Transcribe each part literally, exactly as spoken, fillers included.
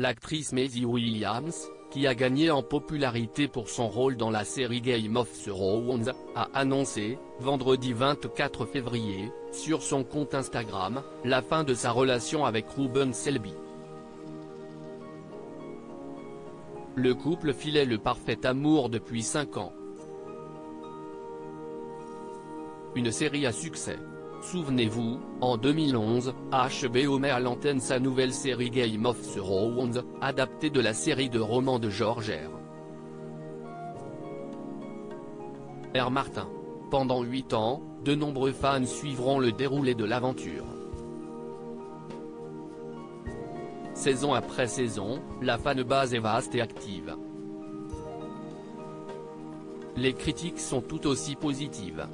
l'actrice Maisie Williams, qui a gagné en popularité pour son rôle dans la série Game of Thrones, a annoncé, vendredi vingt-quatre février, sur son compte Instagram, la fin de sa relation avec Ruben Selby. Le couple filait le parfait amour depuis cinq ans. Une série à succès. Souvenez-vous, en deux mille onze, H B O met à l'antenne sa nouvelle série Game of Thrones, adaptée de la série de romans de George R. R. Martin. Pendant huit ans, de nombreux fans suivront le déroulé de l'aventure. Saison après saison, la fanbase est vaste et active. Les critiques sont tout aussi positives.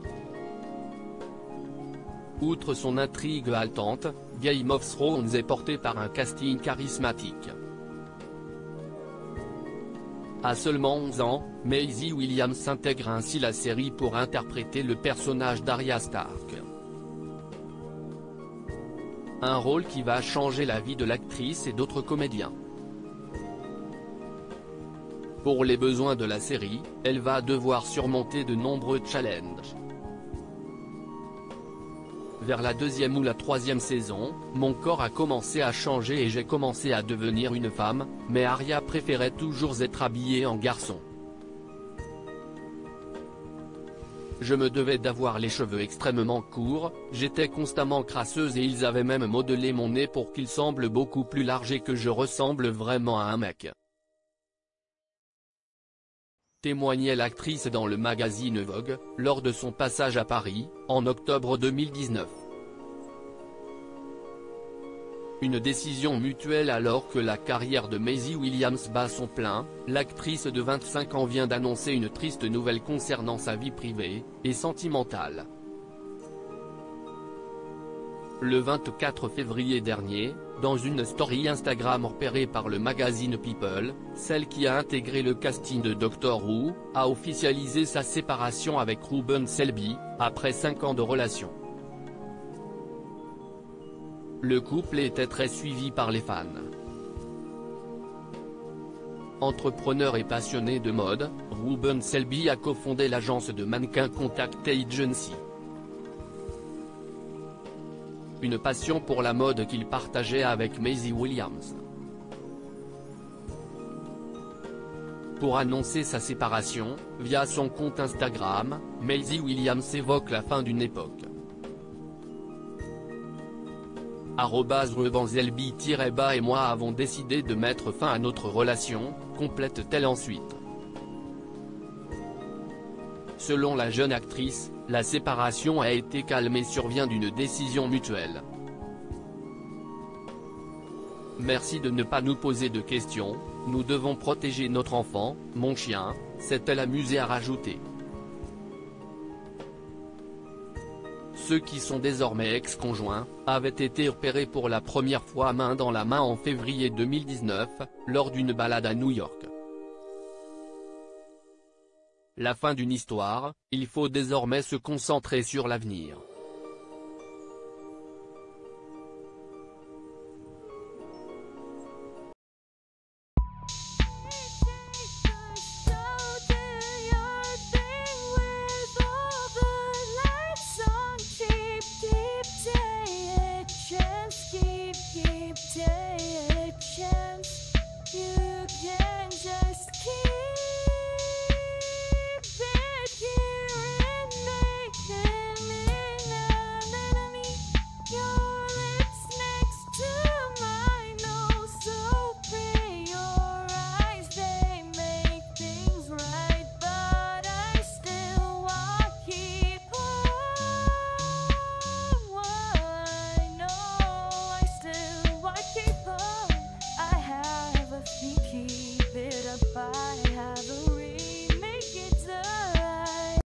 Outre son intrigue haletante, Game of Thrones est porté par un casting charismatique. À seulement onze ans, Maisie Williams intègre ainsi la série pour interpréter le personnage d'Arya Stark. Un rôle qui va changer la vie de l'actrice et d'autres comédiens. Pour les besoins de la série, elle va devoir surmonter de nombreux challenges. Vers la deuxième ou la troisième saison, mon corps a commencé à changer et j'ai commencé à devenir une femme, mais Arya préférait toujours être habillée en garçon. Je me devais d'avoir les cheveux extrêmement courts, j'étais constamment crasseuse et ils avaient même modelé mon nez pour qu'il semble beaucoup plus large et que je ressemble vraiment à un mec. Témoignait l'actrice dans le magazine Vogue, lors de son passage à Paris, en octobre deux mille dix-neuf. Une décision mutuelle alors que la carrière de Maisie Williams bat son plein, l'actrice de vingt-cinq ans vient d'annoncer une triste nouvelle concernant sa vie privée et sentimentale. Le vingt-quatre février dernier, dans une story Instagram repérée par le magazine People, celle qui a intégré le casting de Doctor Who, a officialisé sa séparation avec Ruben Selby, après cinq ans de relation. Le couple était très suivi par les fans. Entrepreneur et passionné de mode, Ruben Selby a cofondé l'agence de mannequins Contact Agency. Une passion pour la mode qu'il partageait avec Maisie Williams. Pour annoncer sa séparation, via son compte Instagram, Maisie Williams évoque la fin d'une époque. arobase Ruben Selby-bas et moi avons décidé de mettre fin à notre relation, complète-t-elle ensuite. Selon la jeune actrice, la séparation a été calme et survient d'une décision mutuelle. Merci de ne pas nous poser de questions, nous devons protéger notre enfant, mon chien, s'est-elle amusée à rajouter. Ceux qui sont désormais ex-conjoints, avaient été repérés pour la première fois main dans la main en février deux mille dix-neuf, lors d'une balade à New York. La fin d'une histoire, il faut désormais se concentrer sur l'avenir.